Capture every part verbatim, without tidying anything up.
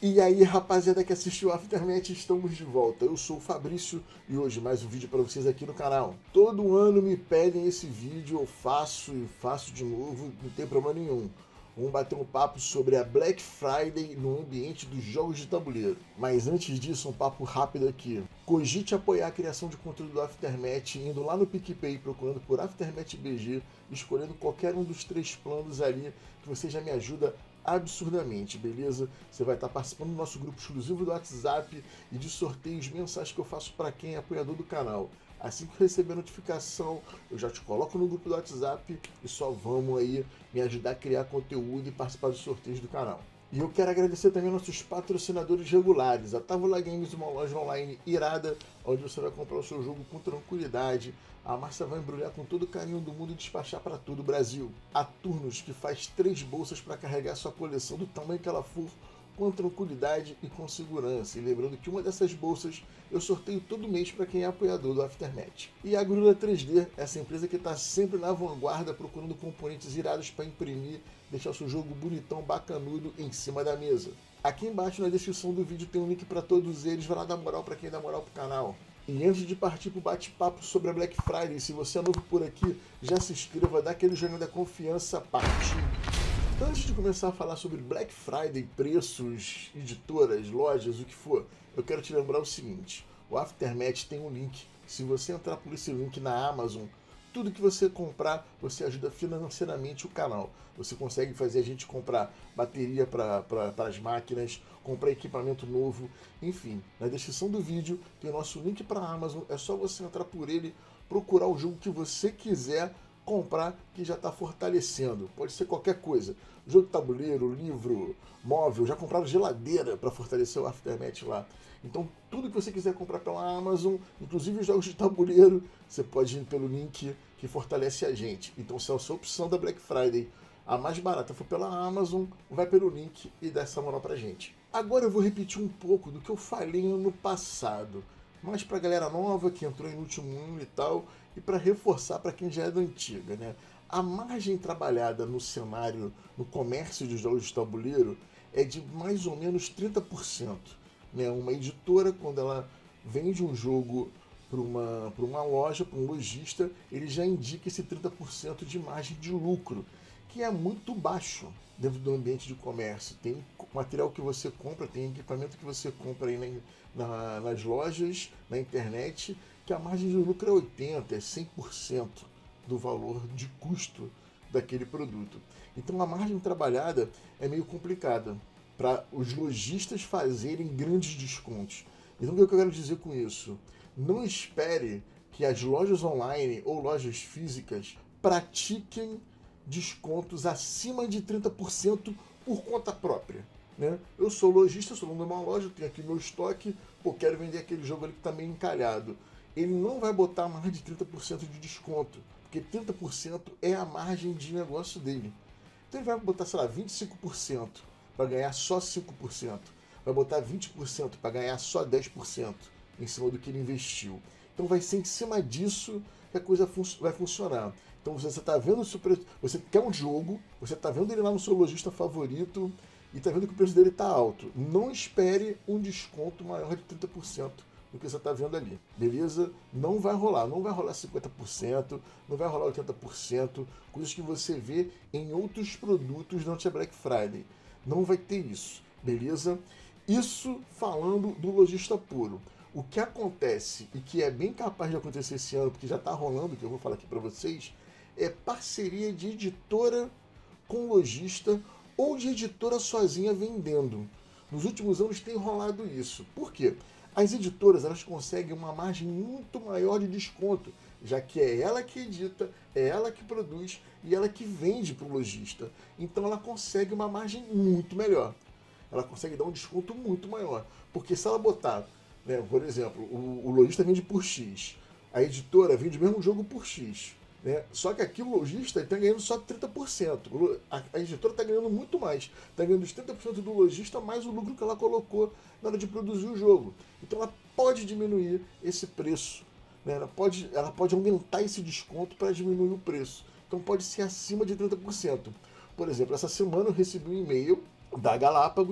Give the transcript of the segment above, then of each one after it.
E aí, rapaziada que assistiu o Aftermath, estamos de volta. Eu sou o Fabrício e hoje mais um vídeo para vocês aqui no canal. Todo ano me pedem esse vídeo, eu faço e faço de novo, não tem problema nenhum. Vamos bater um papo sobre a Black Friday no ambiente dos jogos de tabuleiro. Mas antes disso, um papo rápido aqui. Cogite apoiar a criação de conteúdo do Aftermath indo lá no PicPay, procurando por Aftermath B G, escolhendo qualquer um dos três planos ali, que você já me ajuda absurdamente, beleza? Você vai estar participando do nosso grupo exclusivo do WhatsApp e de sorteios mensais que eu faço para quem é apoiador do canal. Assim que eu receber a notificação, eu já te coloco no grupo do WhatsApp e só vamos aí me ajudar a criar conteúdo e participar dos sorteios do canal. E eu quero agradecer também aos nossos patrocinadores regulares, a Távola Games, uma loja online irada, onde você vai comprar o seu jogo com tranquilidade. A Márcia vai embrulhar com todo o carinho do mundo e despachar para todo o Brasil. A Turnos, que faz três bolsas para carregar sua coleção do tamanho que ela for, com tranquilidade e com segurança. E lembrando que uma dessas bolsas eu sorteio todo mês para quem é apoiador do Aftermath. E a Grula três D, essa empresa que está sempre na vanguarda procurando componentes irados para imprimir, deixar o seu jogo bonitão, bacanudo em cima da mesa. Aqui embaixo na descrição do vídeo tem um link para todos eles, vai lá dar moral para quem dá moral pro canal. E antes de partir para o bate-papo sobre a Black Friday, se você é novo por aqui, já se inscreva, dá aquele joinha da confiança, partiu! Antes de começar a falar sobre Black Friday, preços, editoras, lojas, o que for, eu quero te lembrar o seguinte, o Aftermath tem um link, se você entrar por esse link na Amazon, tudo que você comprar, você ajuda financeiramente o canal. Você consegue fazer a gente comprar bateria para as máquinas, comprar equipamento novo, enfim. Na descrição do vídeo tem o nosso link para a Amazon, é só você entrar por ele, procurar o jogo que você quiser comprar, que já está fortalecendo. Pode ser qualquer coisa. Jogo de tabuleiro, livro, móvel, já compraram geladeira para fortalecer o Aftermath lá. Então, tudo que você quiser comprar pela Amazon, inclusive os jogos de tabuleiro, você pode ir pelo link que fortalece a gente. Então, se a sua opção da Black Friday, a mais barata, for pela Amazon, vai pelo link e dá essa moral pra gente. Agora eu vou repetir um pouco do que eu falei no passado, mas pra galera nova que entrou aí no último ano e tal, e para reforçar para quem já é da antiga, né? A margem trabalhada no cenário, no comércio de jogos de tabuleiro, é de mais ou menos trinta por cento. Né? Uma editora, quando ela vende um jogo para uma, para uma loja, para um lojista, ele já indica esse trinta por cento de margem de lucro, que é muito baixo dentro do ambiente de comércio. Tem material que você compra, tem equipamento que você compra aí na, na, nas lojas, na internet, que a margem de lucro é oitenta por cento, é cem por cento do valor de custo daquele produto. Então a margem trabalhada é meio complicada para os lojistas fazerem grandes descontos. Então o que eu quero dizer com isso? Não espere que as lojas online ou lojas físicas pratiquem descontos acima de trinta por cento por conta própria. Né? Eu sou lojista, sou dono de uma loja, tenho aqui meu estoque, pô, quero vender aquele jogo ali que está meio encalhado. Ele não vai botar mais de trinta por cento de desconto, porque trinta por cento é a margem de negócio dele. Então ele vai botar, sei lá, vinte e cinco por cento para ganhar só cinco por cento. Vai botar vinte por cento para ganhar só dez por cento em cima do que ele investiu. Então vai ser em cima disso que a coisa fun vai funcionar. Então você está vendo o seu preço, você quer um jogo, você está vendo ele lá no seu lojista favorito e está vendo que o preço dele está alto. Não espere um desconto maior de trinta por cento do que você está vendo ali, beleza? Não vai rolar, não vai rolar cinquenta por cento, não vai rolar oitenta por cento, coisas que você vê em outros produtos durante a Black Friday. Não vai ter isso, beleza? Isso falando do lojista puro. O que acontece, e que é bem capaz de acontecer esse ano, porque já está rolando, que eu vou falar aqui para vocês, é parceria de editora com lojista ou de editora sozinha vendendo. Nos últimos anos tem rolado isso. Por quê? As editoras, elas conseguem uma margem muito maior de desconto, já que é ela que edita, é ela que produz e ela que vende para o lojista. Então ela consegue uma margem muito melhor. Ela consegue dar um desconto muito maior. Porque se ela botar, né, por exemplo, o, o lojista vende por X, a editora vende o mesmo jogo por X. Né? Só que aqui o lojista está ganhando só trinta por cento. A, a editora está ganhando muito mais. Está ganhando os trinta por cento do lojista mais o lucro que ela colocou na hora de produzir o jogo. Então ela pode diminuir esse preço. Né? Ela, pode, ela pode aumentar esse desconto para diminuir o preço. Então pode ser acima de trinta por cento. Por exemplo, essa semana eu recebi um e-mail da Galápagos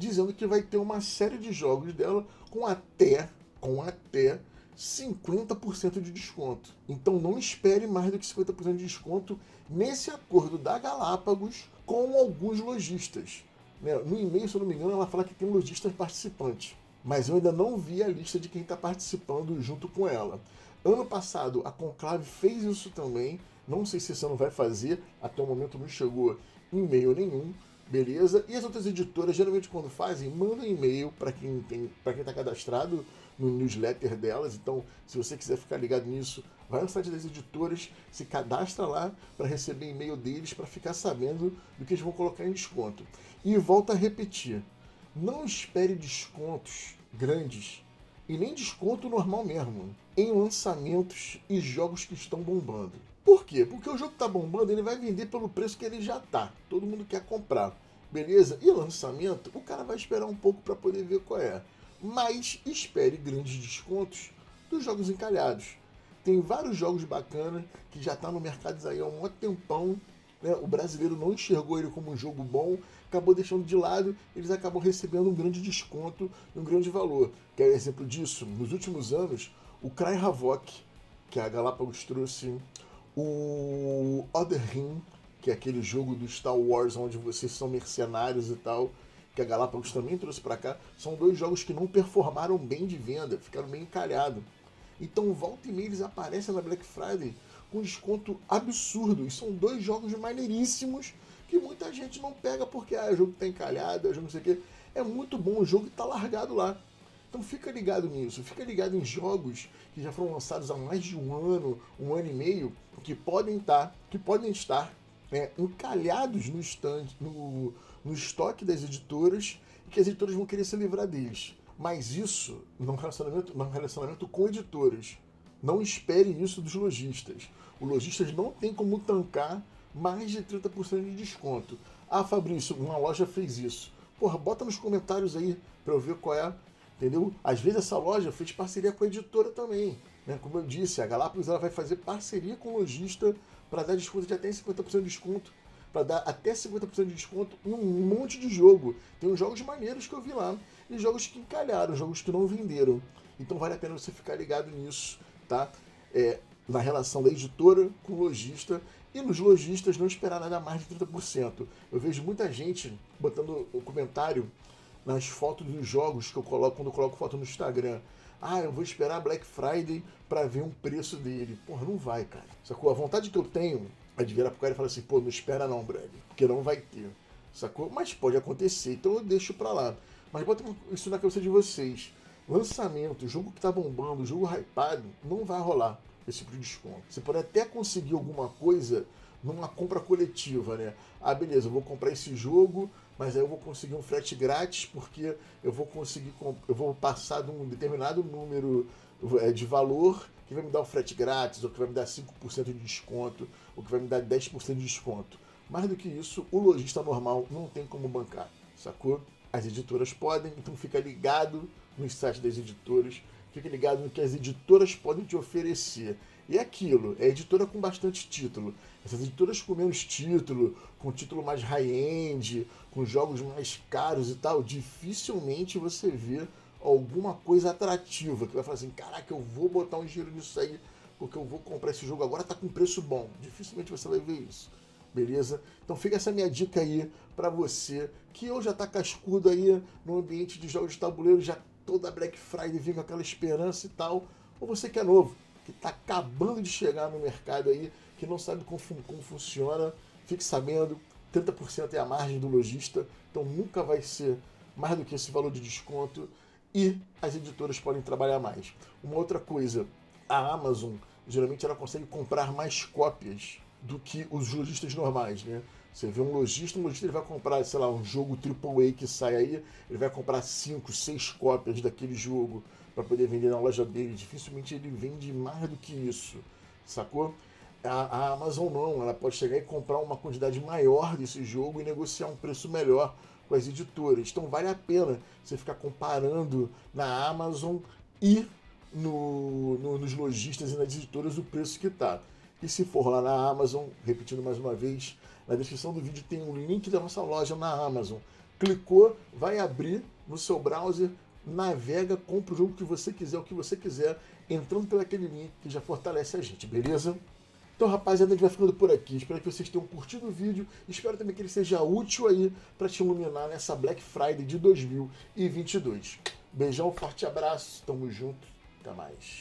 dizendo que vai ter uma série de jogos dela com até, com até cinquenta por cento de desconto. Então não espere mais do que cinquenta por cento de desconto nesse acordo da Galápagos com alguns lojistas. No e-mail, se eu não me engano, ela fala que tem lojistas participantes, mas eu ainda não vi a lista de quem está participando junto com ela. Ano passado, a Conclave fez isso também, não sei se esse ano vai fazer, até o momento não chegou e-mail nenhum, beleza? E as outras editoras, geralmente quando fazem, mandam e-mail para quem tem, para quem está cadastrado no newsletter delas. Então, se você quiser ficar ligado nisso, vai no site das editoras, se cadastra lá para receber e-mail deles, para ficar sabendo do que eles vão colocar em desconto. E volta a repetir, não espere descontos grandes, e nem desconto normal mesmo, em lançamentos e jogos que estão bombando. Por quê? Porque o jogo que está bombando, ele vai vender pelo preço que ele já está. Todo mundo quer comprar, beleza? E lançamento, o cara vai esperar um pouco para poder ver qual é. Mas espere grandes descontos dos jogos encalhados. Tem vários jogos bacanas que já estão tá no mercado aí há um tempão, né? O brasileiro não enxergou ele como um jogo bom, acabou deixando de lado, eles acabam recebendo um grande desconto e um grande valor. Quer exemplo disso? Nos últimos anos, o Cry Havoc, que a Galápagos trouxe, o Other Rim, que é aquele jogo do Star Wars onde vocês são mercenários e tal, que a Galápagos também trouxe para cá, são dois jogos que não performaram bem de venda, ficaram bem encalhados. Então, volta e meia, eles aparecem na Black Friday com desconto absurdo. E são dois jogos maneiríssimos que muita gente não pega porque ah, o jogo tá encalhado, o jogo não sei o quê. É muito bom o jogo e tá largado lá. Então fica ligado nisso, fica ligado em jogos que já foram lançados há mais de um ano, um ano e meio, que podem estar, que podem estar é, encalhados no, stand, no, no estoque das editoras e que as editoras vão querer se livrar deles. Mas isso num relacionamento, num relacionamento com editoras. Não espere isso dos lojistas. Os lojistas não tem como tancar mais de trinta por cento de desconto. Ah, Fabrício, uma loja fez isso. Porra, bota nos comentários aí para eu ver qual é. Entendeu? Às vezes essa loja fez parceria com a editora também. Né? Como eu disse, a Galápagos ela vai fazer parceria com o lojista para dar desconto de até cinquenta por cento de desconto. Para dar até cinquenta por cento de desconto em um monte de jogo. Tem uns jogos maneiros que eu vi lá. E jogos que encalharam, jogos que não venderam. Então vale a pena você ficar ligado nisso, tá? É, na relação da editora com o lojista. E nos lojistas não esperar nada mais de trinta por cento. Eu vejo muita gente botando o comentário nas fotos dos jogos que eu coloco quando eu coloco foto no Instagram. Ah, eu vou esperar Black Friday para ver um preço dele. Porra, não vai, cara. Sacou? A vontade que eu tenho é de virar pro cara e falar assim, pô, não espera não, brother, porque não vai ter. Sacou? Mas pode acontecer, então eu deixo pra lá. Mas bota isso na cabeça de vocês. Lançamento, jogo que tá bombando, jogo hypado, não vai rolar esse tipo de desconto. Você pode até conseguir alguma coisa numa compra coletiva, né? Ah, beleza, eu vou comprar esse jogo, mas aí eu vou conseguir um frete grátis porque eu vou conseguir, eu vou passar de um determinado número de valor que vai me dar o frete grátis, ou que vai me dar cinco por cento de desconto, ou que vai me dar dez por cento de desconto. Mais do que isso, o lojista normal não tem como bancar, sacou? As editoras podem, então fica ligado no site das editoras, fica ligado no que as editoras podem te oferecer. E é aquilo, é editora com bastante título. Essas editoras com menos título, com título mais high-end, com jogos mais caros e tal, dificilmente você vê alguma coisa atrativa, que vai falar assim, caraca, eu vou botar um dinheiro nisso aí, porque eu vou comprar esse jogo agora, tá com preço bom. Dificilmente você vai ver isso. Beleza? Então fica essa minha dica aí pra você, que ou já tá cascudo aí no ambiente de jogos de tabuleiro, já toda Black Friday vem com aquela esperança e tal, ou você que é novo, que tá acabando de chegar no mercado aí, que não sabe como, como funciona, fique sabendo, trinta por cento é a margem do lojista, então nunca vai ser mais do que esse valor de desconto, e as editoras podem trabalhar mais. Uma outra coisa, a Amazon, geralmente ela consegue comprar mais cópias do que os lojistas normais, né? Você vê um lojista, um lojista ele vai comprar, sei lá, um jogo triplo A que sai aí, ele vai comprar cinco, seis cópias daquele jogo para poder vender na loja dele. Dificilmente ele vende mais do que isso, sacou? A, a Amazon não, ela pode chegar e comprar uma quantidade maior desse jogo e negociar um preço melhor com as editoras. Então vale a pena você ficar comparando na Amazon e no, no, nos lojistas e nas editoras o preço que está. E se for lá na Amazon, repetindo mais uma vez, na descrição do vídeo tem um link da nossa loja na Amazon. Clicou, vai abrir no seu browser, navega, compra o jogo que você quiser, o que você quiser, entrando por aquele link que já fortalece a gente, beleza? Então, rapaziada, a gente vai ficando por aqui. Espero que vocês tenham curtido o vídeo. Espero também que ele seja útil aí para te iluminar nessa Black Friday de dois mil e vinte e dois. Beijão, forte abraço, tamo junto, até mais.